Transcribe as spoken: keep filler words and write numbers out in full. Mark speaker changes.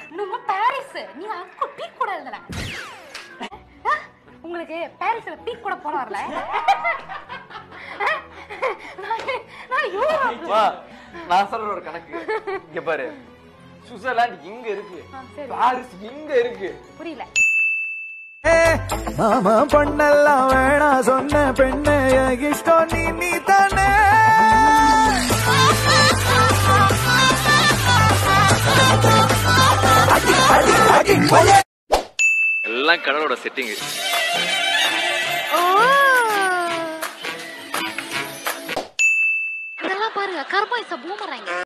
Speaker 1: நம்ம பாரிஸ் நீ அங்க பீக் கூட எழுதல. உங்களுக்கு பாரிஸ்ல பீக் கூட போட வரல.
Speaker 2: நான் சொல்ற ஒரு கணக்கு இங்க பாரு. சுவிட்சர்லாந்து இங்க இருக்கு, பாரிஸ் இங்க இருக்கு.
Speaker 1: புரியல.
Speaker 3: மாமா பொண்ணெல்லாம் வேணா சொன்ன பெண்ணே இஷ்டம் நீ நீ தானே.
Speaker 2: எல்லாம் கடவுளோட செட்டிங்.
Speaker 1: இதெல்லாம் பாருங்க, கர்பாய்ஸ பூமராங்க.